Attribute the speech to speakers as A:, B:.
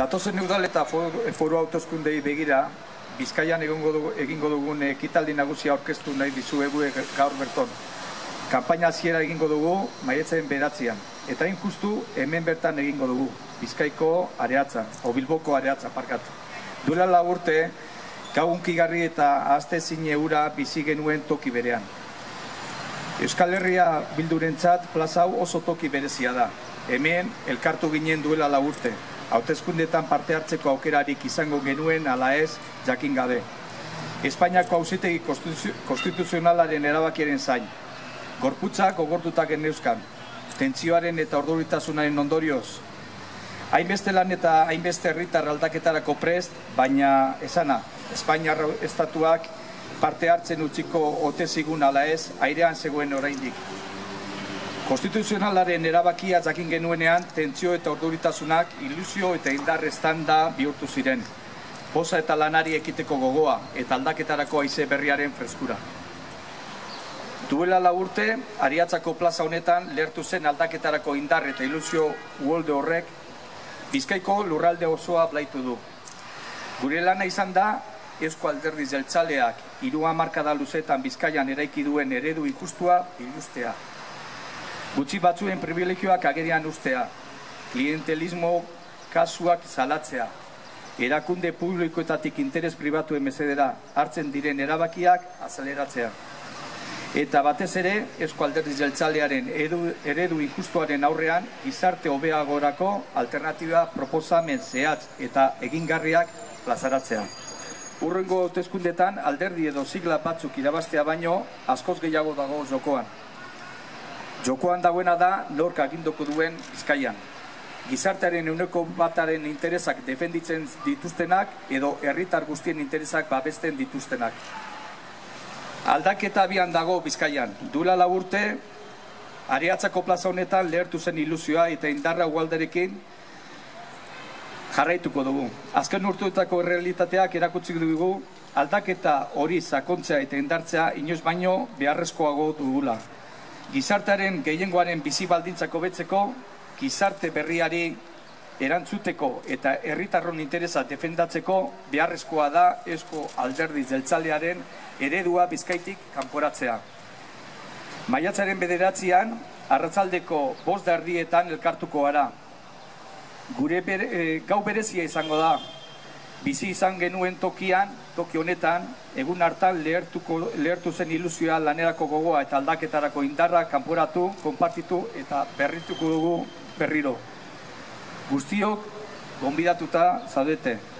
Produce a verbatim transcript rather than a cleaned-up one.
A: Datozen udal eta foru hauteskundei begira, Bizkaian egingo dugun ekitaldi nagusia aurkeztu nahi dizuegu gaur berton. Kanpaina hasiera egingo dugu maiatzaren bederatzian, eta hain justu hemen bertan egingo dugu, Bizkaiko Areatzan, o Bilboko Areatzan, parkatu. Duela lau urte, gauunkigarri eta ahaztezin ura bizi genuen toki berean. Euskal Herria Bildurentzat plaza hau oso toki berezia da. Hemen elkartu ginen duela lau urte. Hauteskundetan parte hartzeko aukerarik izango genuen ala ez jakin gabe. Espainiako auzitegi konstituzionalaren erabakiaren zain. Gorputzak gogortuta geneuzkan. Tentsioaren eta orduritasunaren ondorioz. Hainbeste lan eta hainbeste herritar aldaketarako prest, baina esana, Espainiar estatuak parte hartzen utziko ote zigun ala ez airean zegoen oraindik. Konstituzionalaren erabakia jakin genuenean, tentsio eta orduritasunak ilusio eta indar estanda bihurtu ziren. Poza eta lanari ekiteko gogoa eta aldaketarako haize berriaren freskura. Duela lau urte, Ariatzako plaza honetan lehertu zen aldaketarako indar eta ilusio uholde horrek Bizkaiko lurralde osoa blaitu du. Gure lana izan da, Eusko Alderdi Jeltzaleak hiru hamarkada luzetan Bizkaian eraiki duen eredu ikustua ilustea. Gutxi batzuen privilegioak agerian ustea, klientelismo kasuak salatzea, erakunde publikoetatik interes pribatuen mesedera hartzen diren erabakiak azaleratzea. Eta batez ere, Eusko Alderdi Jeltzalearen eredu injustuaren aurrean gizarte hobeagorako alternatiba proposamen zehatz eta egingarriak plazaratzea. Hurrengo hauteskundetan alderdi edo sigla batzuk irabaztea baino askoz gehiago dago jokoan. Jokoan dagoena da nork aginduko duen Bizkaian. Gizartearen ehuneko bataren interesak defenditzen dituztenak edo herritar guztien interesak babesten dituztenak. Aldaketa abian dago Bizkaian. Duela lau urte, Areatzako plaza honetan lehertu zen ilusioa eta indarra ugalderekin jarraituko dugu. Azken urteetako realitateak erakutsi dugu aldaketa hori sakontzea eta indartzea inoiz baino beharrezkoago dugula. Gizartearen gehiengoaren bizi baldintzak hobetzeko, gizarte berriari erantzuteko eta herritarron interesa defendatzeko beharrezkoa da Eusko Alderdi Jeltzalearen eredua Bizkaitik kanporatzea. Maiatzaren bederatzian, arratsaldeko bost da erdietan elkartuko gara. Gure bere, e, gau berezia izango da. Bizi izan genuen tokian, toki honetan, egun hartan lehertuko, lehertu zen ilusioa lanerako gogoa eta aldaketarako indarra kanporatu, konpartitu eta berrituko dugu berriro. Guztiok gonbidatuta zaudete.